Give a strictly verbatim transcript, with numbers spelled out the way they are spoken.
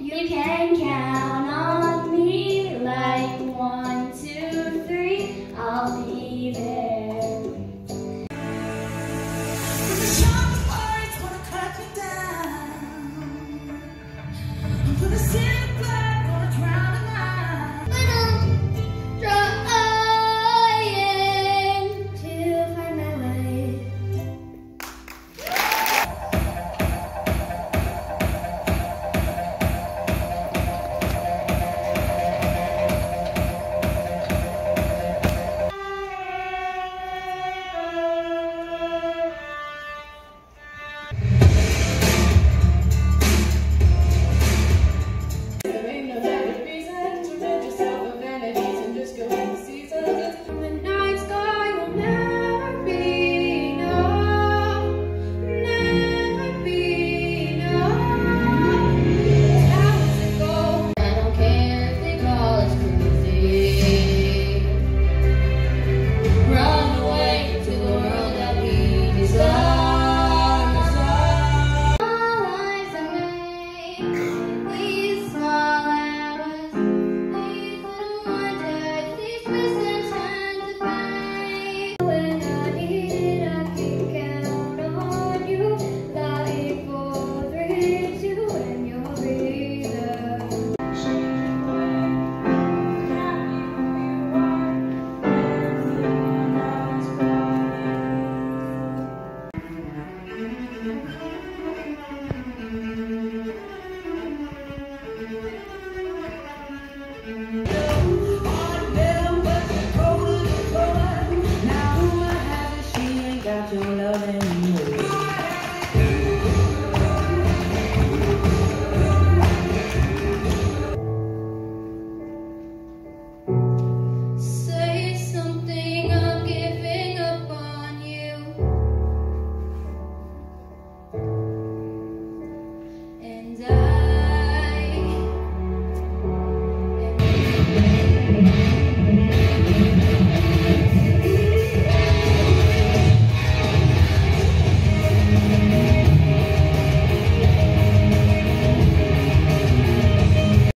You can count on me like one, two, three, I'll be there. When the sharp words wanna cut you down, I'm gonna sit back, gonna drown a line. When I'm trying to find my way.